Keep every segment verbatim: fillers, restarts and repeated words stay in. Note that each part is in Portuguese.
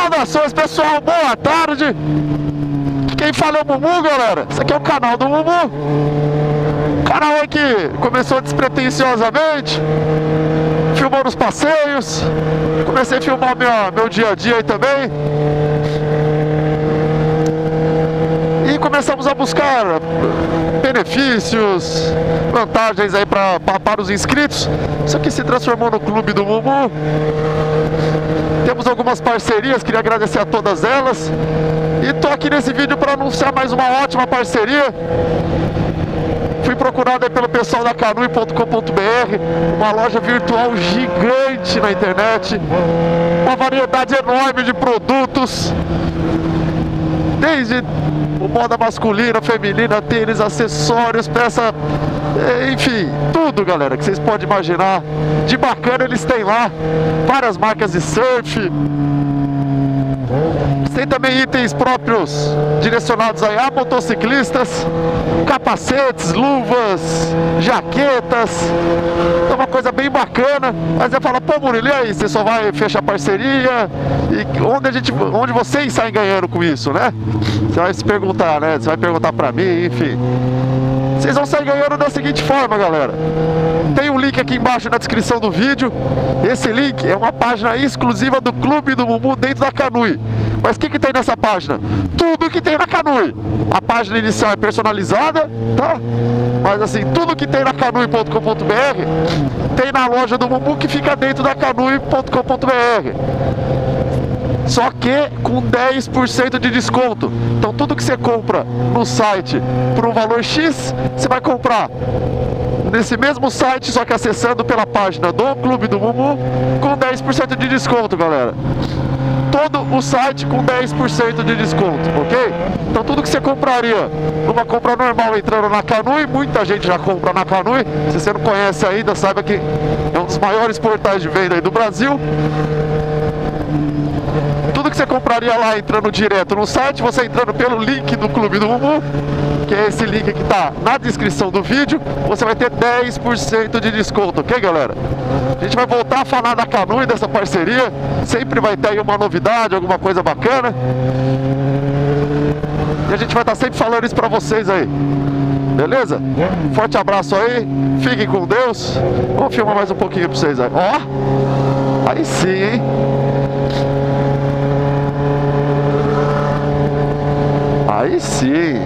Saudações, pessoal, boa tarde. Quem fala é o Mumu, galera. Esse aqui é o canal do Mumu. Canal aí que começou despretensiosamente, filmando os passeios. Comecei a filmar meu, meu dia a dia aí também. E começamos a buscar benefícios, vantagens aí pra, pra, para os inscritos. Isso aqui se transformou no Clube do Mumu. Temos algumas parcerias, queria agradecer a todas elas. E tô aqui nesse vídeo para anunciar mais uma ótima parceria. Fui procurado aí pelo pessoal da canui ponto com ponto br, uma loja virtual gigante na internet, uma variedade enorme de produtos, desde moda masculina, feminina, tênis, acessórios, peça, enfim, tudo, galera, que vocês podem imaginar de bacana eles têm lá. Várias marcas de surf. Tem também itens próprios direcionados aí a motociclistas, capacetes, luvas, jaquetas. É uma coisa bem bacana. Mas você fala, pô, Murilo, e aí? Você só vai fechar parceria? E onde, a gente, onde vocês saem ganhando com isso, né? Você vai se perguntar, né? Você vai perguntar pra mim, enfim. Vocês vão sair ganhando da seguinte forma, galera. Tem um link aqui embaixo na descrição do vídeo. Esse link é uma página exclusiva do Clube do Mumu dentro da Canui. Mas o que que tem nessa página? Tudo que tem na Canui. A página inicial é personalizada, tá? Mas assim, tudo que tem na canui ponto com ponto br tem na loja do Mumu, que fica dentro da canui ponto com ponto br. Só que com dez por cento de desconto. Então tudo que você compra no site por um valor X, você vai comprar nesse mesmo site, só que acessando pela página do Clube do Mumu, com dez por cento de desconto, galera. Todo o site com dez por cento de desconto, ok? Então tudo que você compraria numa compra normal entrando na Canui, muita gente já compra na Canui. Se você não conhece ainda, saiba que é um dos maiores portais de venda aí do Brasil. Tudo que você compraria lá entrando direto no site, você entrando pelo link do Clube do Mumu, que é esse link que está na descrição do vídeo, você vai ter dez por cento de desconto, ok, galera? A gente vai voltar a falar da Canui, dessa parceria. Sempre vai ter aí uma novidade, alguma coisa bacana. E a gente vai estar sempre falando isso pra vocês aí. Beleza? Forte abraço aí, fiquem com Deus. Vou filmar mais um pouquinho pra vocês aí. Ó, aí sim, hein? Aí sim.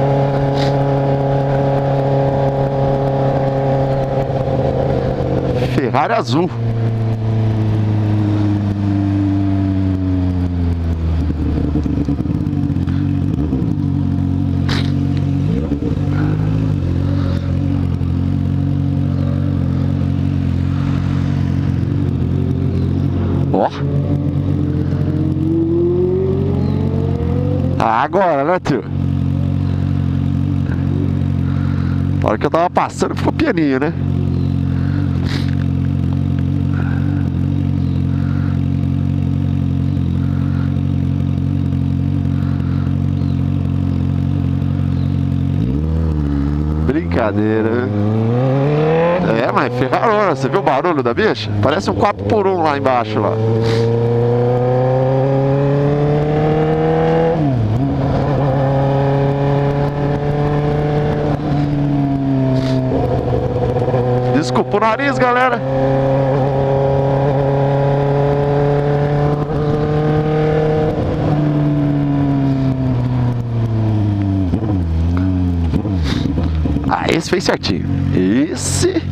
Ferrari azul. Ó. Ah, agora, né, tio? Na hora que eu tava passando, ficou pianinho, né? Brincadeira. É, mas ferrarona. Você viu o barulho da bicha? Parece um quatro por um lá embaixo, lá. Desculpa o nariz, galera. Ah, esse fez certinho. Esse...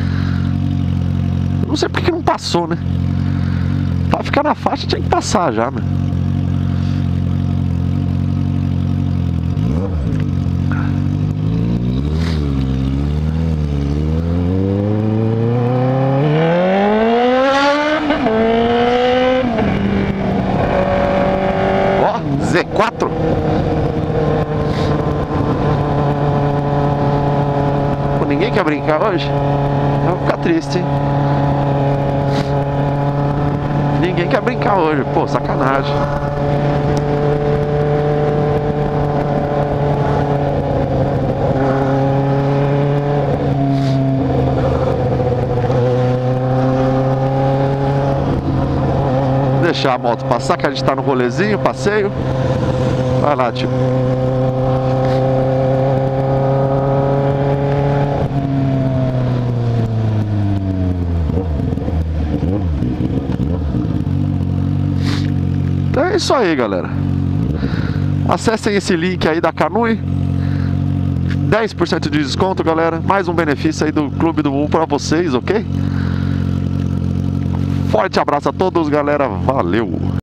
Não sei porque que não passou, né? Pra ficar na faixa tinha que passar já, né? Z quatro. Pô, ninguém quer brincar hoje? Eu vou ficar triste, hein? Ninguém quer brincar hoje. Pô, sacanagem. deixar a moto passar, que a gente tá no rolezinho, passeio. Vai lá, tio. Então é isso aí, galera. Acessem esse link aí da Canui. dez por cento de desconto, galera. Mais um benefício aí do Clube do um pra vocês, ok? Forte abraço a todos, galera. Valeu!